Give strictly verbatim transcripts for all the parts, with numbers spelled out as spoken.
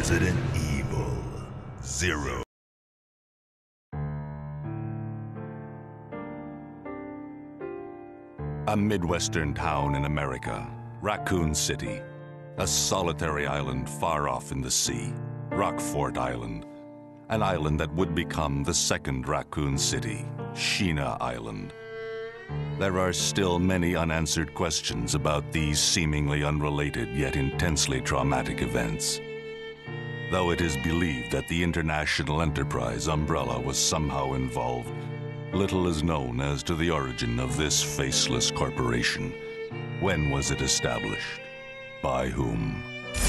Resident Evil Zero. A Midwestern town in America, Raccoon City. A solitary island far off in the sea, Rockfort Island. An island that would become the second Raccoon City, Sheena Island. There are still many unanswered questions about these seemingly unrelated yet intensely traumatic events. Though it is believed that the international enterprise umbrella was somehow involved, little is known as to the origin of this faceless corporation. When was it established? By whom?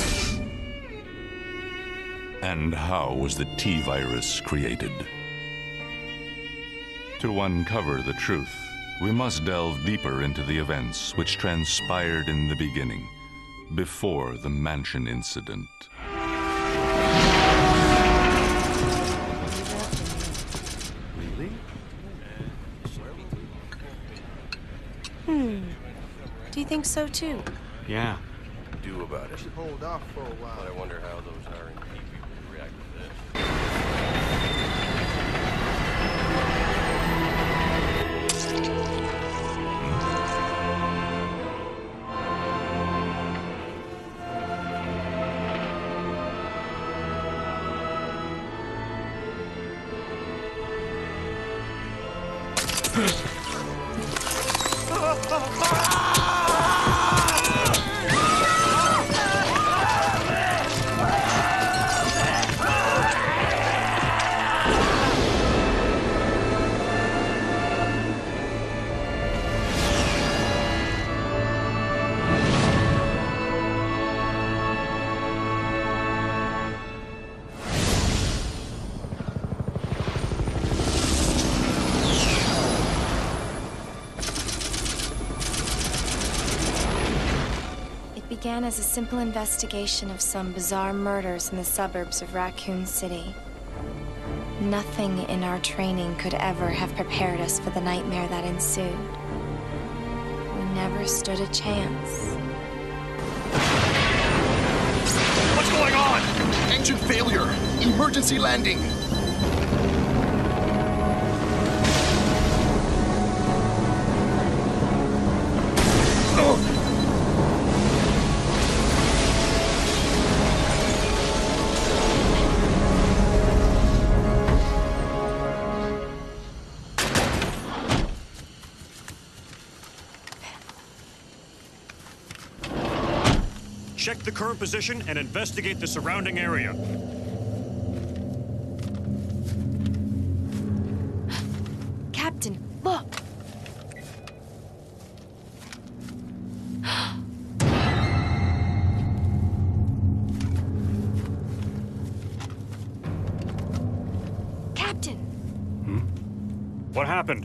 And how was the T-virus created? To uncover the truth, we must delve deeper into the events which transpired in the beginning, before the mansion incident. Really? Hmm. Do you think so too? Yeah. Do about it. Hold off for a while. But I wonder how those R and D people would react to this. Began as a simple investigation of some bizarre murders in the suburbs of Raccoon City. Nothing in our training could ever have prepared us for the nightmare that ensued. We never stood a chance. What's going on? Engine failure. Emergency landing. Oh. Check the current position and investigate the surrounding area. Captain, look! Captain! Hmm? What happened?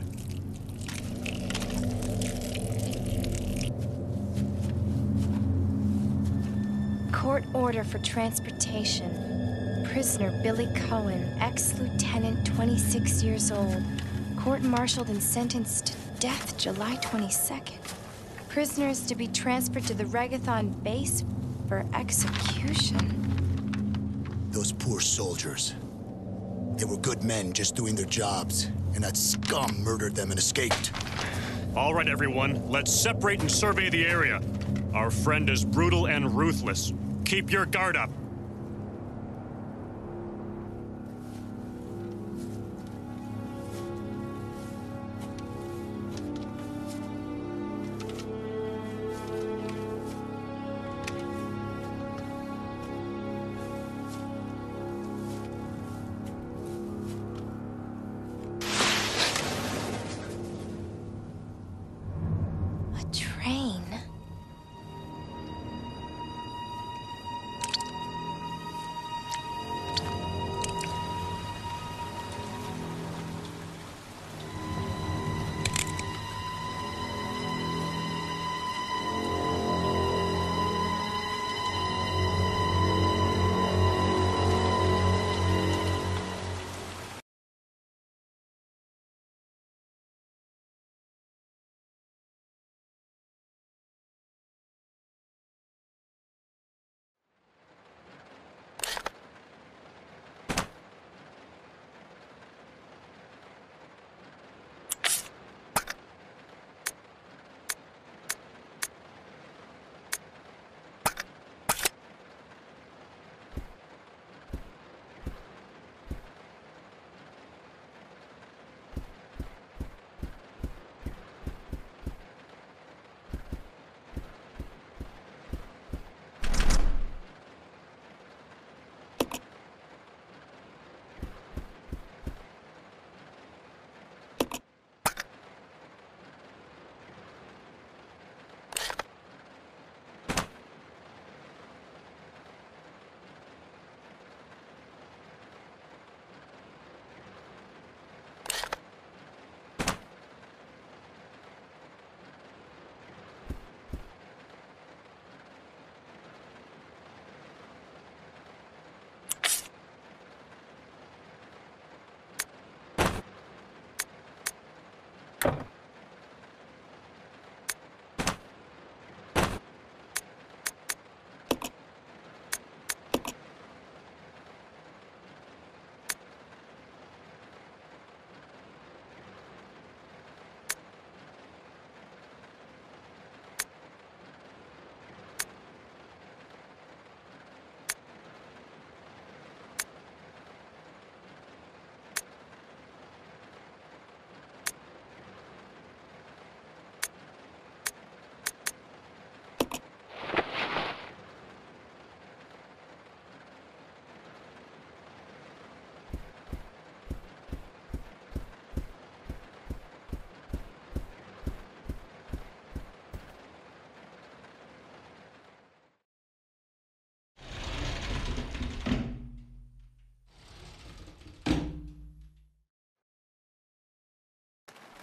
Court order for transportation. Prisoner Billy Cohen, ex-lieutenant, twenty-six years old. Court-martialed and sentenced to death July twenty-second. Prisoner is to be transferred to the Regathon base for execution. Those poor soldiers. They were good men just doing their jobs, and that scum murdered them and escaped. All right, everyone, let's separate and survey the area. Our friend is brutal and ruthless. Keep your guard up.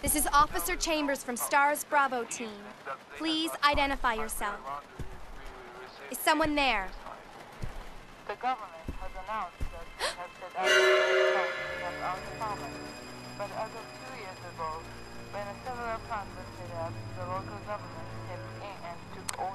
This is Officer Chambers from STARS Bravo team. Please identify yourself. Is someone there? The government has announced that it has set out to help our department. But as of two years ago, when a several plants were set up, the local government stepped in and took all.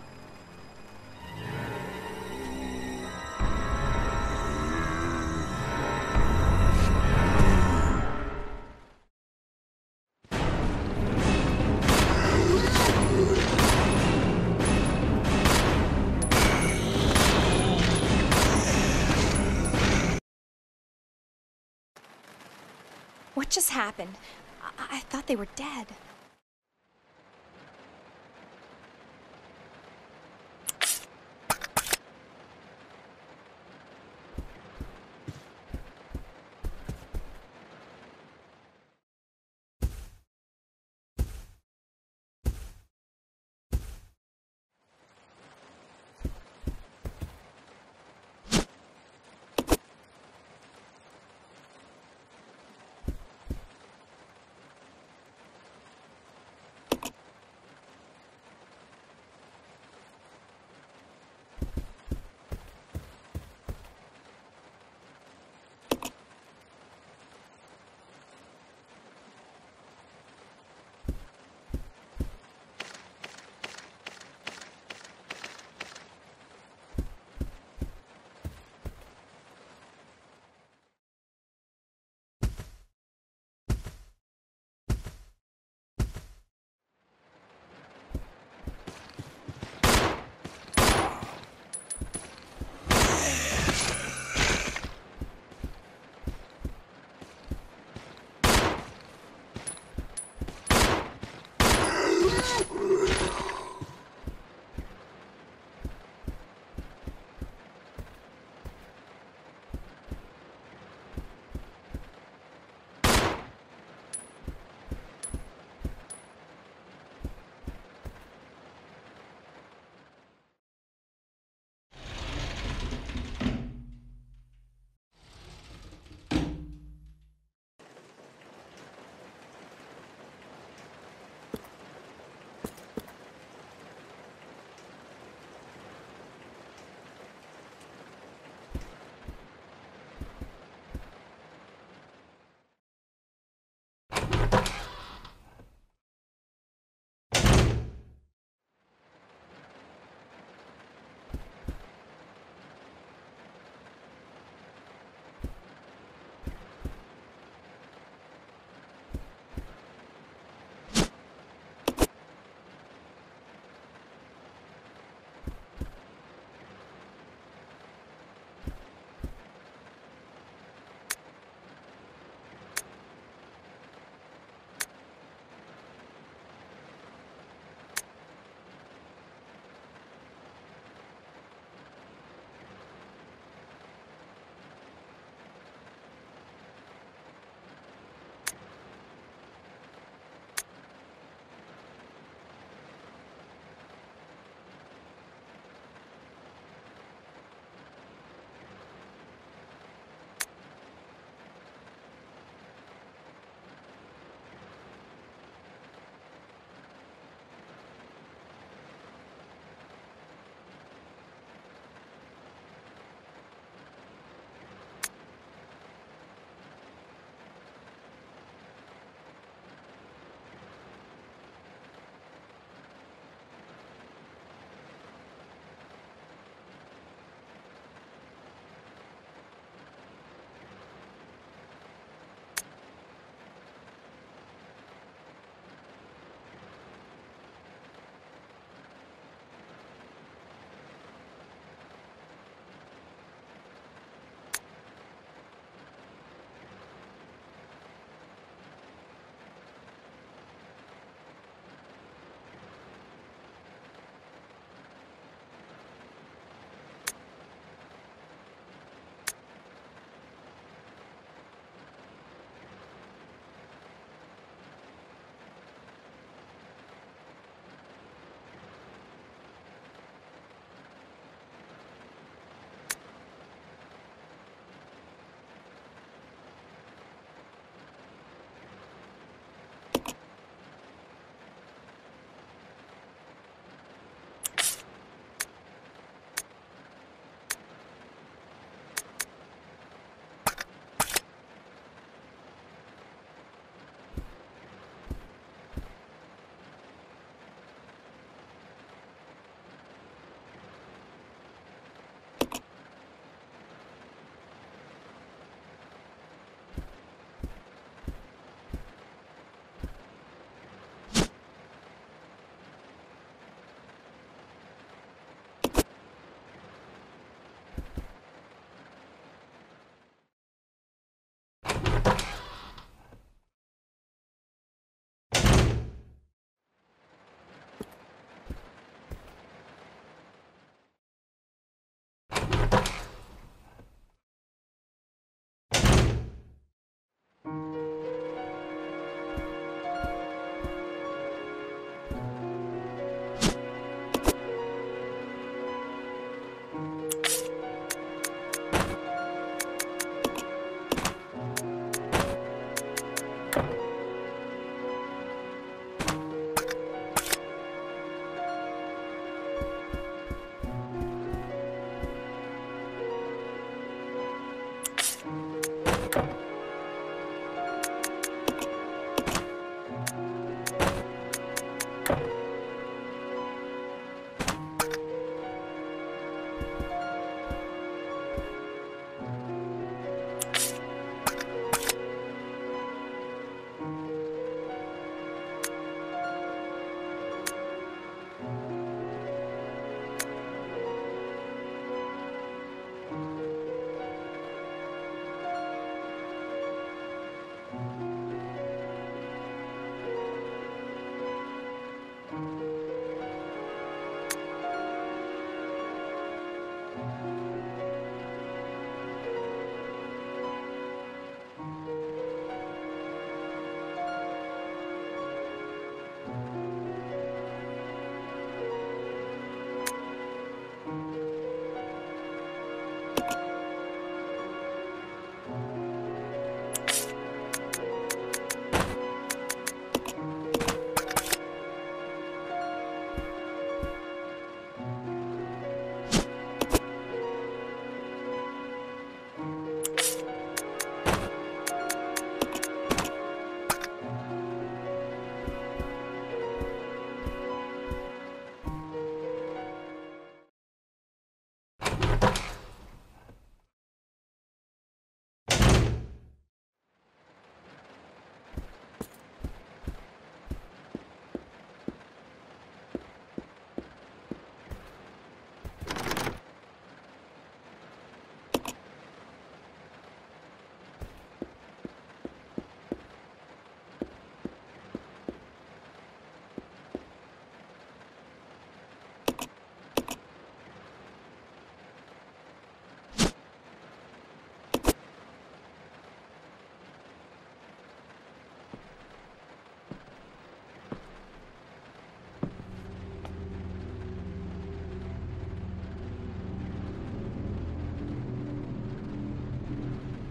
What just happened? I, I thought they were dead.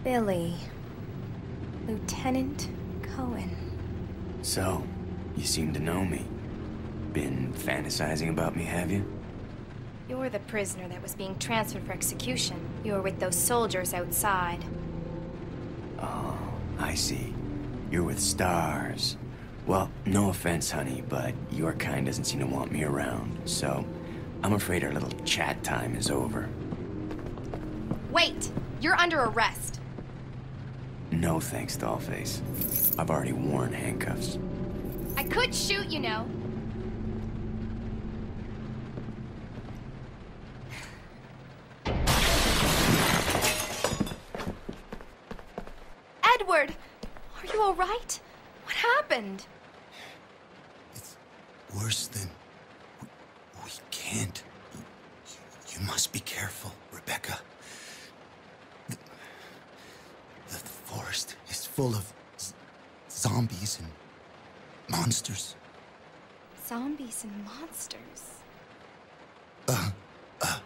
Billy. Lieutenant Cohen. So, you seem to know me. Been fantasizing about me, have you? You're the prisoner that was being transferred for execution. You were with those soldiers outside. Oh, I see. You're with stars. Well, no offense, honey, but your kind doesn't seem to want me around, so I'm afraid our little chat time is over. Wait! You're under arrest. No thanks, Dollface. I've already worn handcuffs. I could shoot, you know. Edward! Are you all right? What happened? It's worse than... We, we can't. You, you must be careful, Rebecca. The, the forest is full of z zombies and monsters. Zombies and monsters? Uh, uh...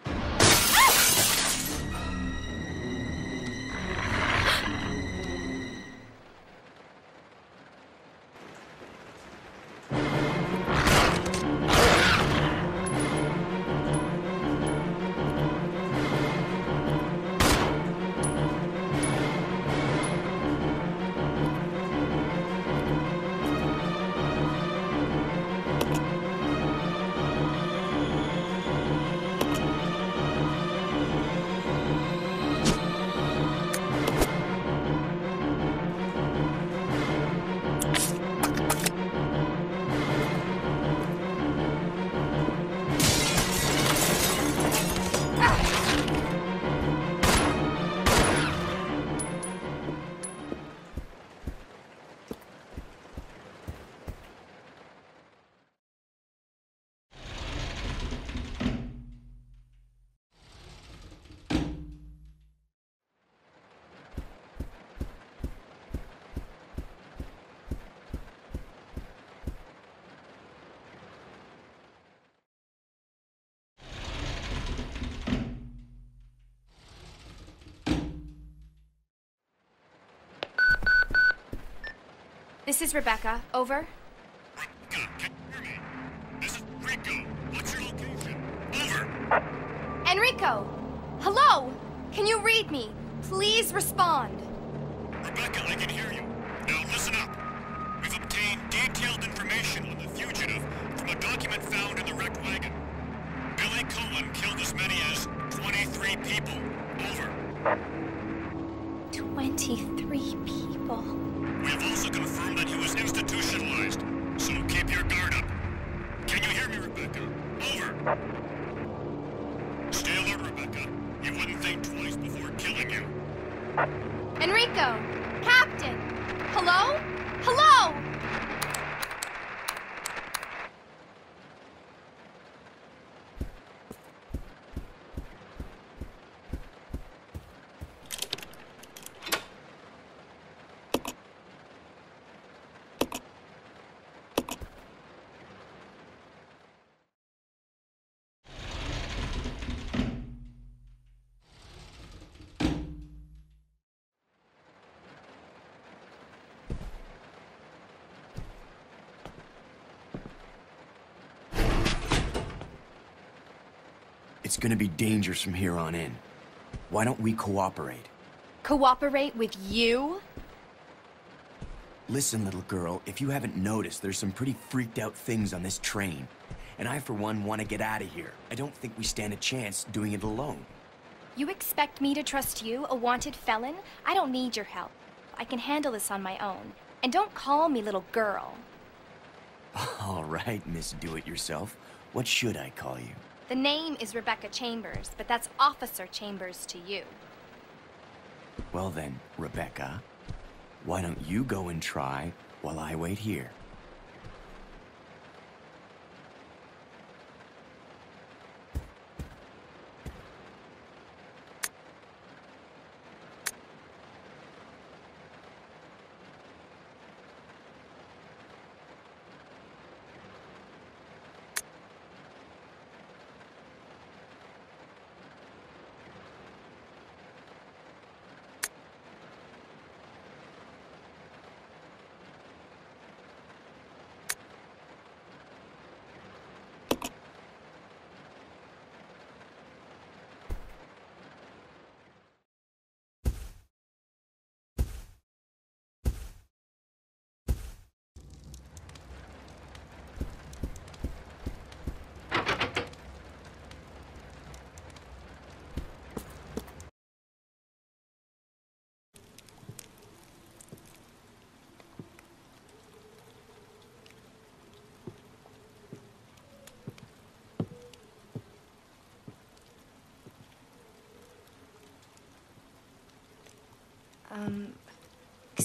This is Rebecca. Over. Rebecca, can you hear me? This is Rico. What's your location? Over. Enrico! Hello! Can you read me? Please respond. Rebecca, I can hear you. Now listen up. We've obtained detailed information on the fugitive from a document found in the wrecked wagon. Billy Cohen killed as many as twenty-three people. Over. twenty-three people. We have also confirmed that he was institutionalized, so keep your guard up. Can you hear me, Rebecca? Over. Stay alert, Rebecca. He wouldn't think twice before killing you. Enrico! Captain! Hello? Hello! It's gonna be dangerous from here on in. Why don't we cooperate? Cooperate with you? Listen, little girl, if you haven't noticed, there's some pretty freaked out things on this train. And I, for one, want to get out of here. I don't think we stand a chance doing it alone. You expect me to trust you, a wanted felon? I don't need your help. I can handle this on my own. And don't call me little girl. All right, Miss Do-It-Yourself. What should I call you? The name is Rebecca Chambers, but that's Officer Chambers to you. Well then, Rebecca, why don't you go and try while I wait here?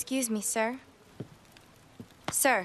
Excuse me, sir. Sir.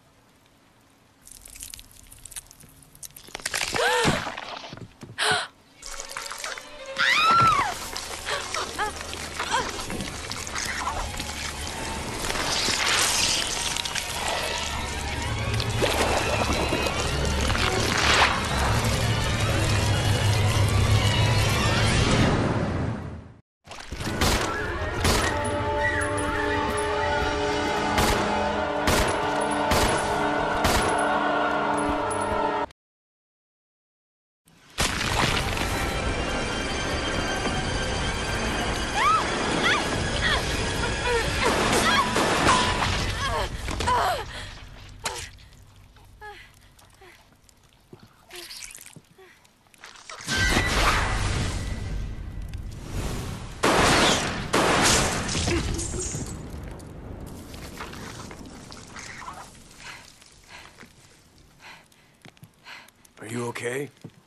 Are you okay?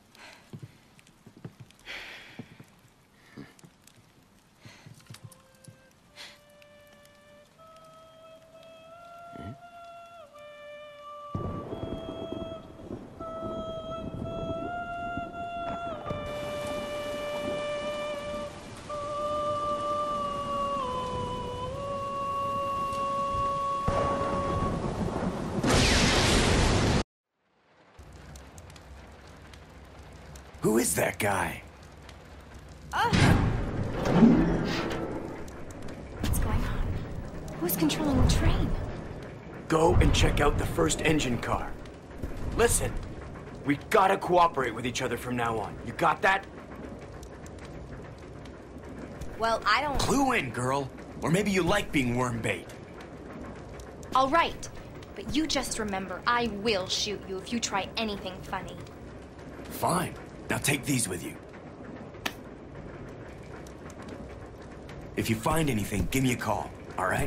Who is that guy? What's going on? Who's controlling the train? Go and check out the first engine car. Listen, we gotta cooperate with each other from now on. You got that? Well, I don't... Clue in, girl. Or maybe you like being worm bait. All right. But you just remember, I will shoot you if you try anything funny. Fine. Now take these with you. If you find anything, give me a call, all right?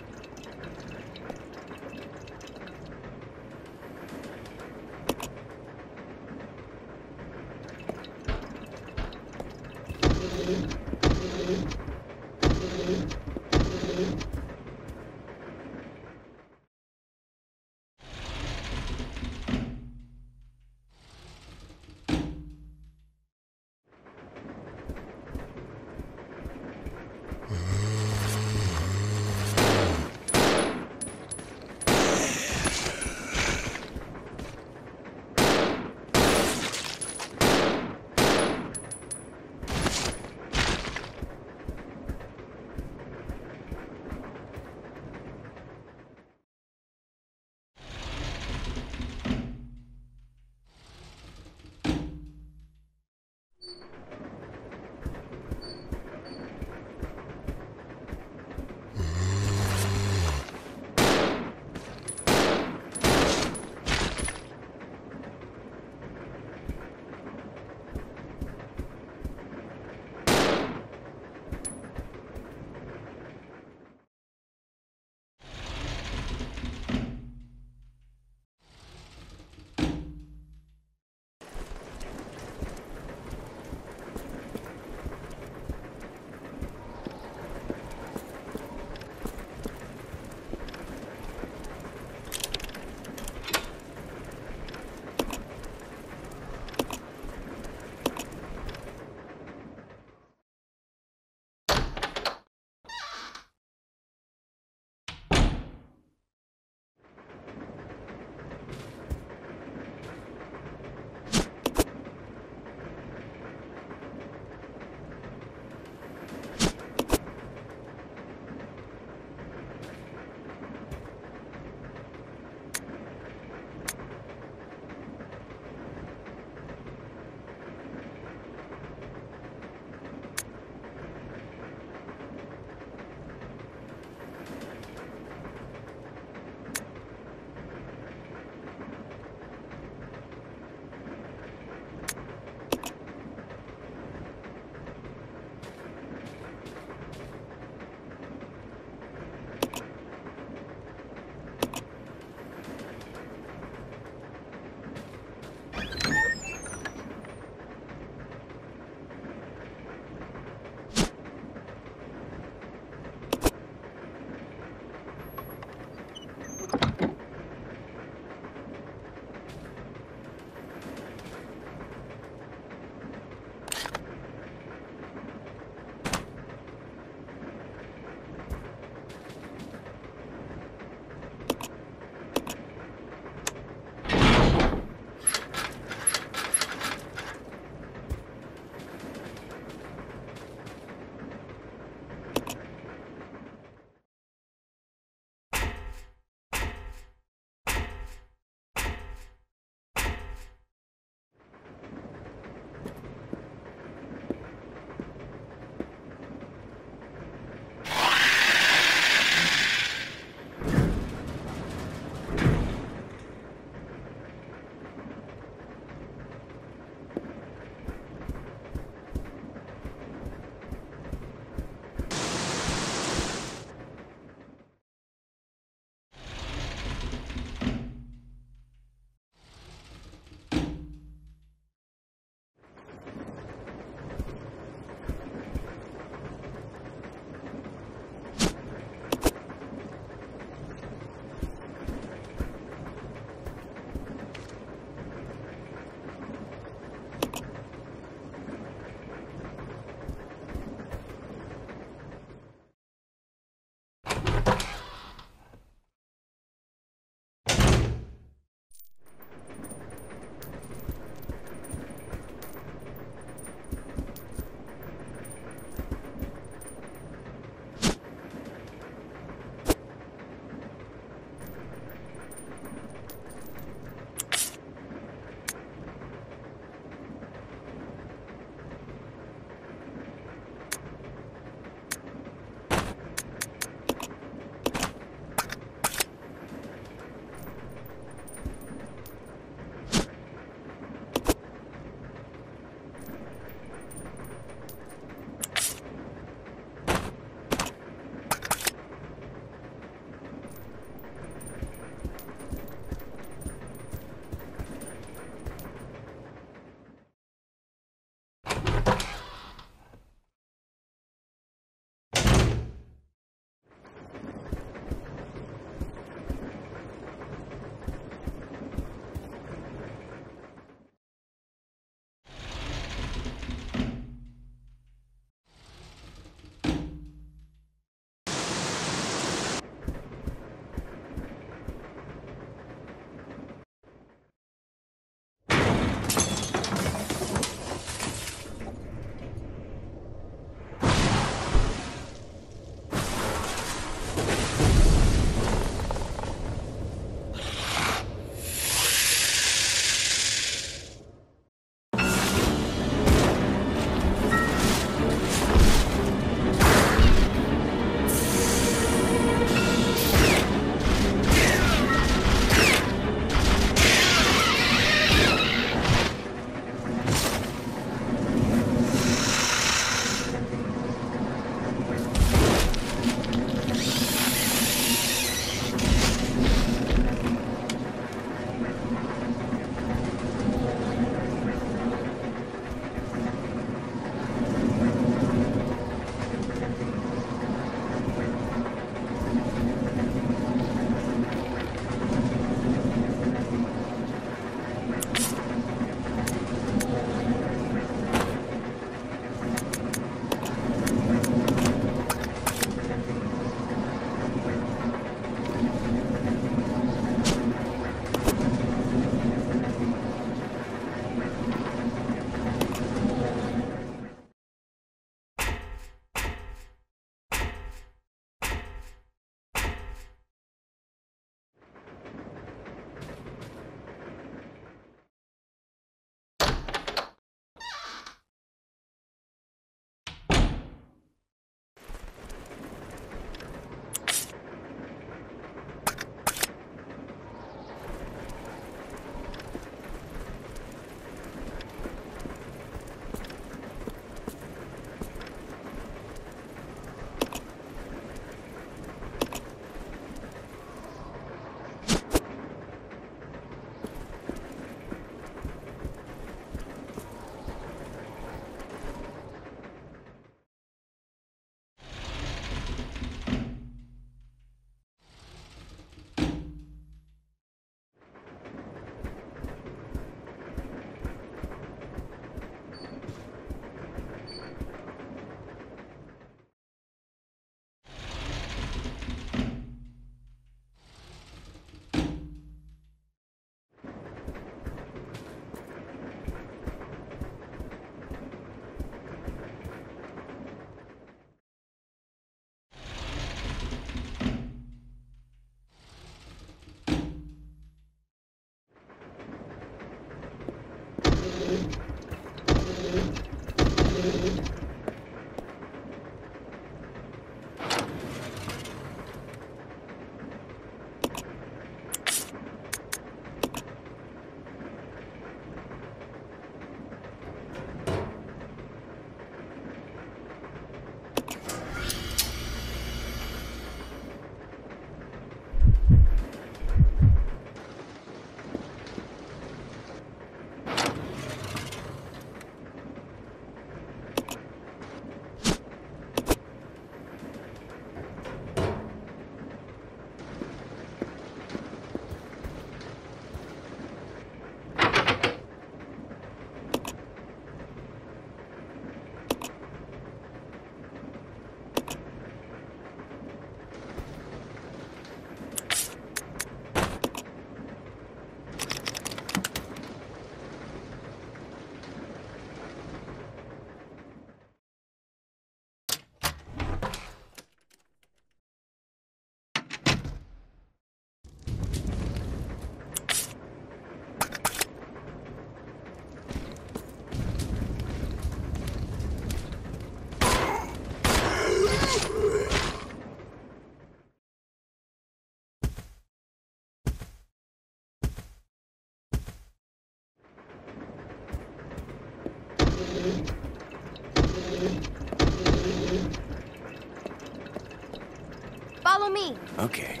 Follow me. Okay.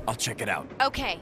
I'll check it out. Okay.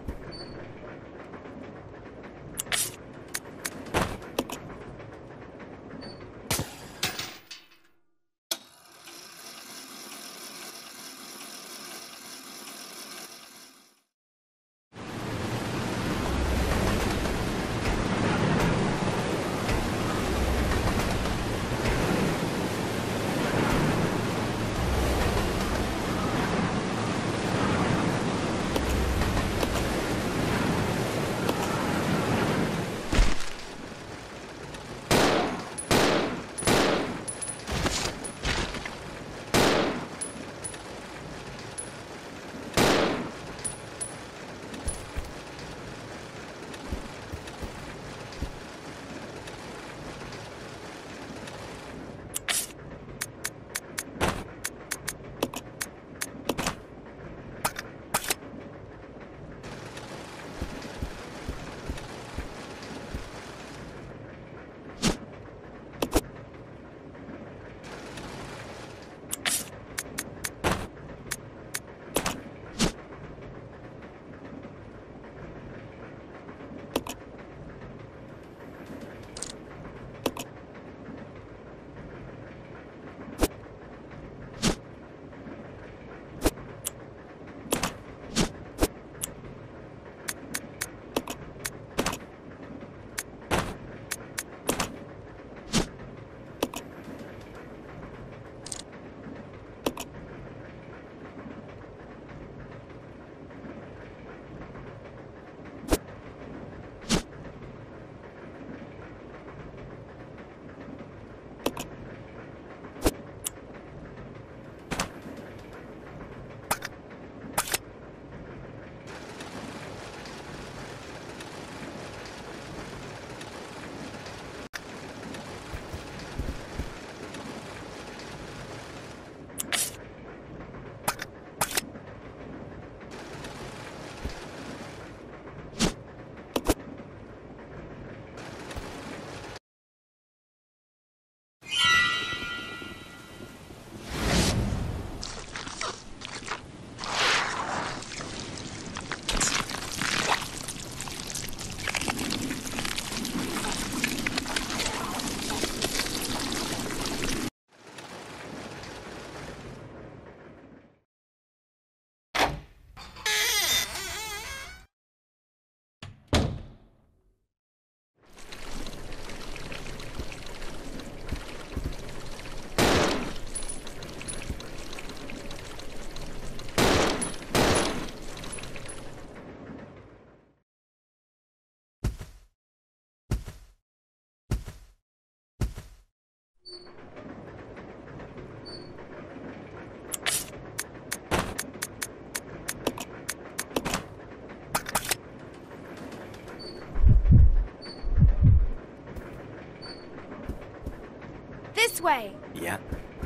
This way! Yeah.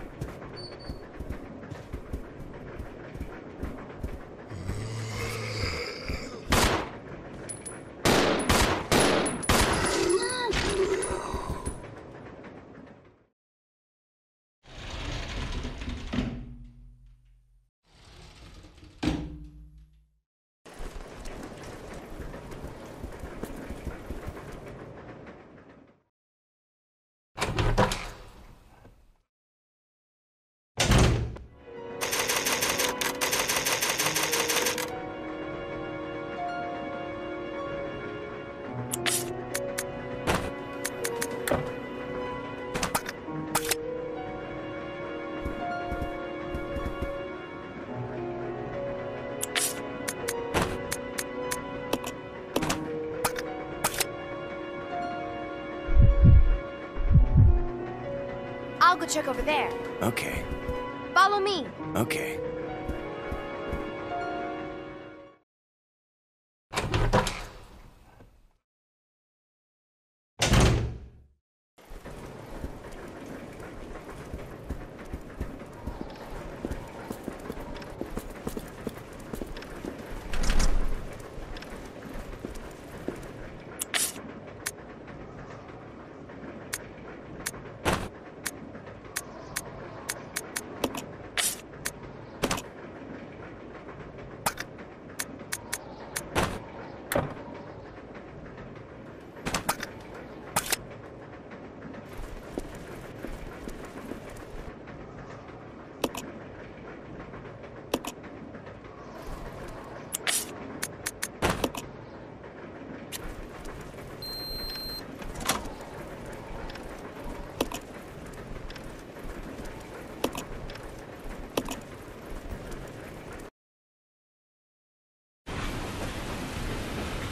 I'll go check over there. Okay. Follow me. Okay.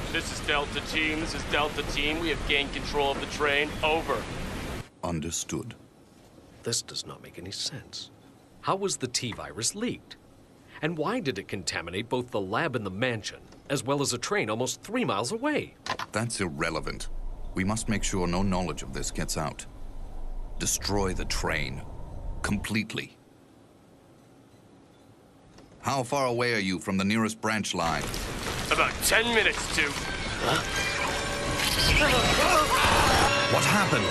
This is Delta Team. This is Delta Team. We have gained control of the train. Over. Understood. This does not make any sense. How was the T-virus leaked? And why did it contaminate both the lab and the mansion, as well as a train almost three miles away? That's irrelevant. We must make sure no knowledge of this gets out. Destroy the train. Completely. How far away are you from the nearest branch line? About ten minutes to... Huh? What happened?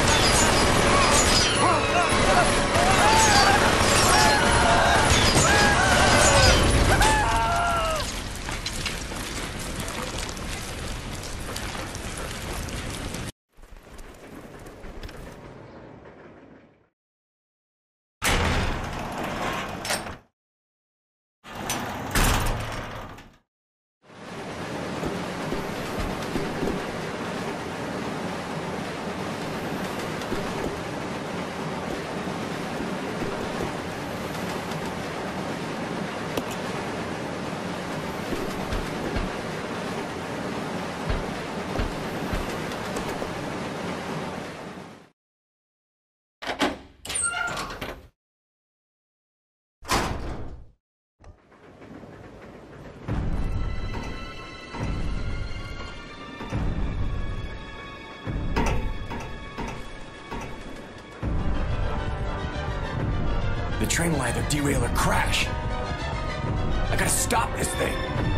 The train will either derail or crash. I gotta stop this thing.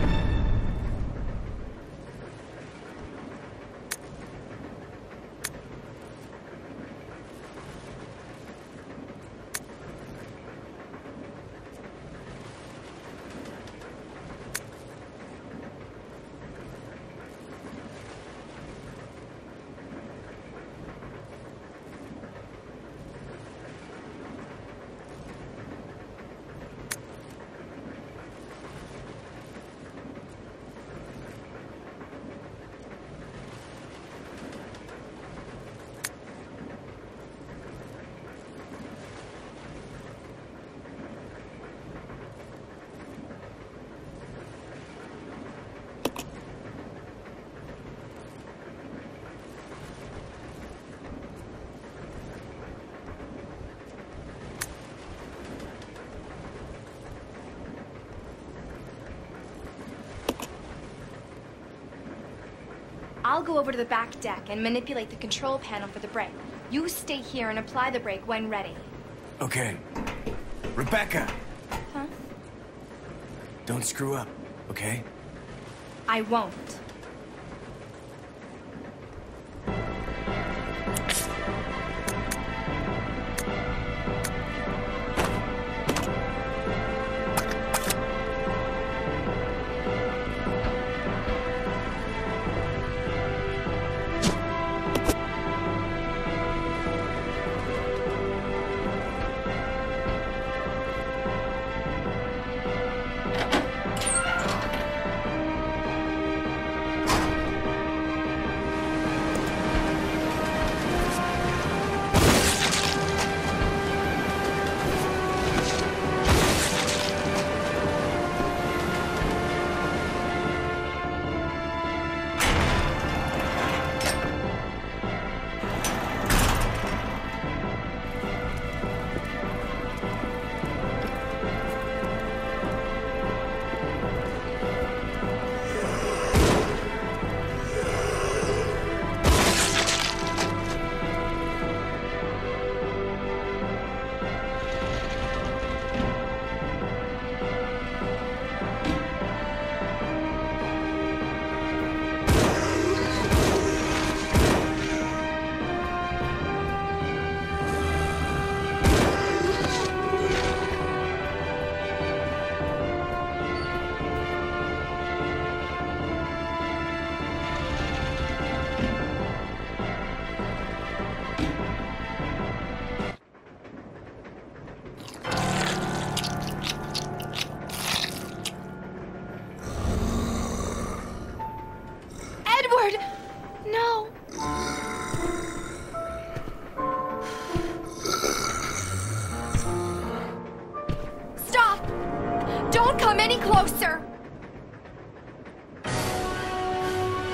I'll go over to the back deck and manipulate the control panel for the brake. You stay here and apply the brake when ready. Okay. Rebecca! Huh? Don't screw up, okay? I won't. No. Stop! Don't come any closer!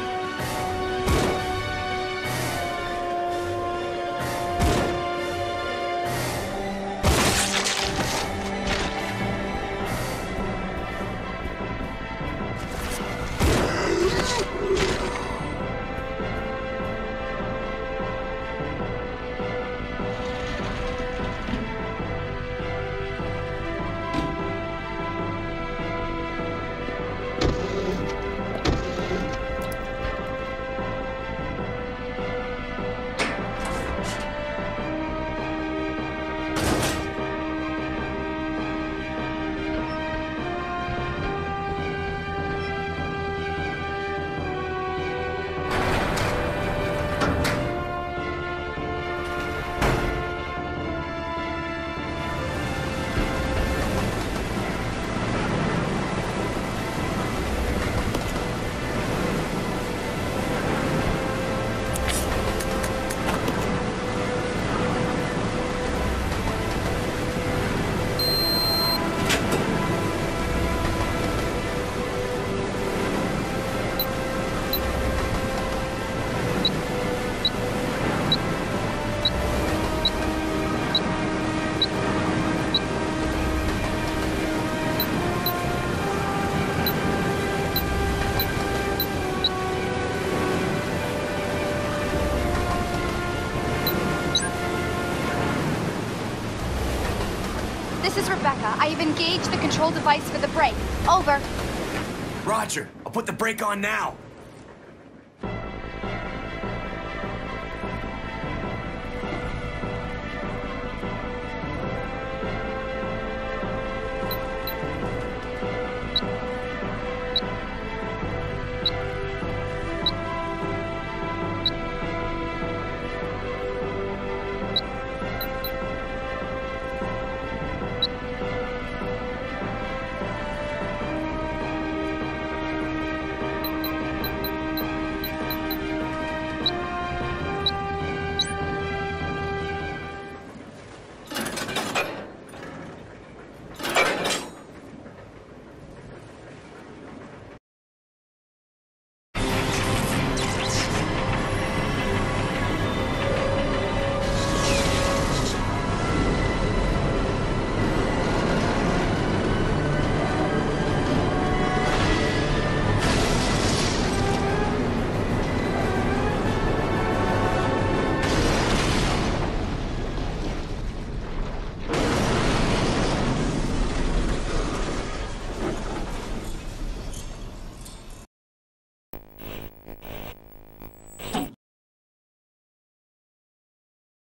Rebecca. I have engaged the control device for the brake. Over. Roger. I'll put the brake on now.